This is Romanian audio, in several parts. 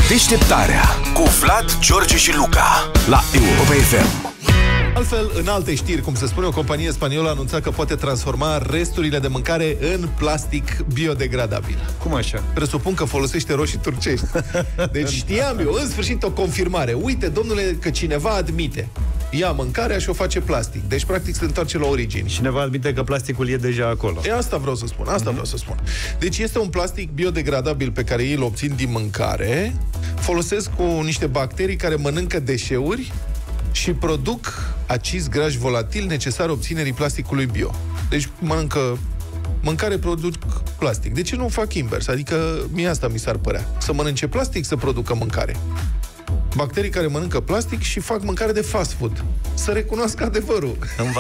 Deșteptarea cu Vlad, George și Luca la Europa FM. Altfel, în alte știri, cum se spune, o companie spaniolă a anunțat că poate transforma resturile de mâncare în plastic biodegradabil. Cum așa? Presupun că folosește roșii turcești. Deci știam eu, în sfârșit, o confirmare. Uite, domnule, că cineva admite. Ia mâncarea și o face plastic. Deci, practic, se întoarce la origini. Cineva admite că plasticul e deja acolo. E, asta vreau să spun, vreau să spun. Deci este un plastic biodegradabil pe care ei îl obțin din mâncare, folosesc cu niște bacterii care mănâncă deșeuri și produc acizi grași volatili necesari obținerii plasticului bio. Deci mănâncă mâncare, produc plastic. De ce nu fac invers? Adică mie asta mi s-ar părea. Să mănânce plastic, să producă mâncare. Bacterii care mănâncă plastic și fac mâncare de fast food. Să recunoască adevărul.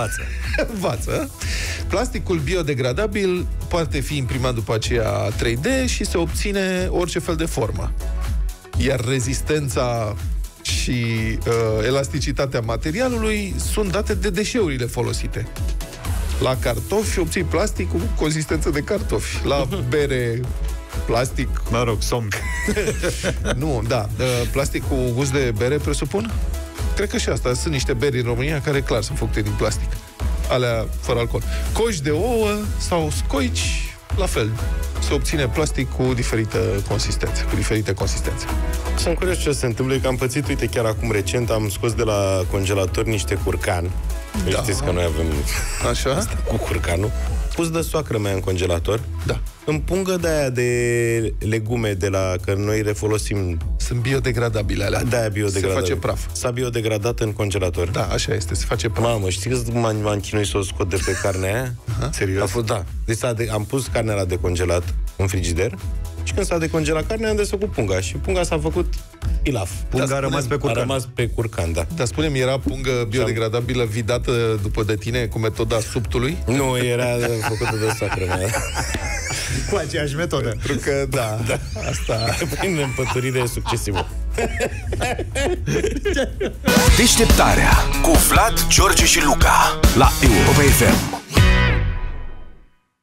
Învață. Plasticul biodegradabil poate fi imprimat după aceea 3D și se obține orice fel de formă. Iar rezistența și elasticitatea materialului sunt date de deșeurile folosite. La cartofi obții plastic cu consistență de cartofi. La bere, plastic... Mă rog, somn. Nu, da. Plastic cu gust de bere, presupun? Cred că și asta. Sunt niște beri în România care, clar, sunt făcute din plastic. Alea fără alcool. Coși de ouă sau scoici, la fel. Se obține plastic cu diferite consistențe. Sunt curios ce se întâmplă, că am pățit, uite, chiar acum recent am scos de la congelator niște curcan. Da. Știți că noi avem așa asta cu curcanul. Pus de soacră mea în congelator. Da. În pungă de aia de legume de la că noi le folosim. Sunt biodegradabile alea. Da, biodegradabile. Se face praf. S-a biodegradat în congelator. Da, așa este, se face praf. Mamă, știți că m-am chinuit să o scot de pe carnea aia? Serios? A fost, da. Deci am pus carnea la decongelat în frigider. Și când s-a decongelat carnea, am desfăcut punga. Și punga s-a făcut pilaf. Punga a rămas pe curcan. A rămas pe curcan, da. Dar spune-mi, era pungă biodegradabilă vidată după de tine cu metoda subtului? Nu, era făcută de soacră mea. Cu aceeași metodă. Pentru că, da. Asta... Prin împăturire succesivă. Deșteptarea cu Vlad, George și Luca la Europa FM.